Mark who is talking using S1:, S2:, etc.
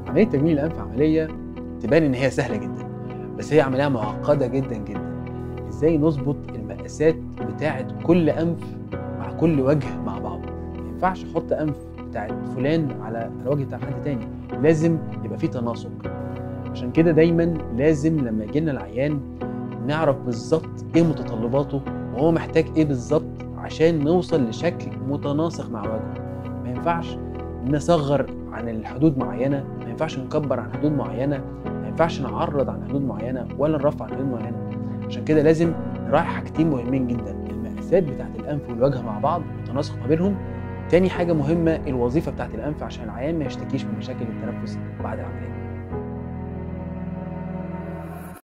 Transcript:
S1: عملية تجميل الأنف عملية تبان إن هي سهلة جدًا، بس هي عملية معقدة جدًا، جدًا. إزاي نضبط المقاسات بتاعة كل أنف مع كل وجه مع بعض؟ ما ينفعش أحط أنف بتاعة فلان على الوجه بتاع حد تاني، لازم يبقى في تناسق. عشان كده دايمًا لازم لما ييجي لنا العيان نعرف بالضبط إيه متطلباته وهو محتاج إيه بالضبط عشان نوصل لشكل متناسق مع وجهه. ما ينفعش نصغّر عن الحدود معيّنة، ما ينفعش نكبّر عن حدود معيّنة، ما ينفعش نعرّض عن حدود معيّنة ولا نرفّع عن حدود معيّنة. عشان كده لازم نراعي حاجتين مهمين جدًا، المقاسات بتاعة الأنف والوجه مع بعض والتناسق ما بينهم. تاني حاجة مهمة الوظيفة بتاعة الأنف عشان العيان ما يشتكيش من مشاكل التنفس بعد العملية.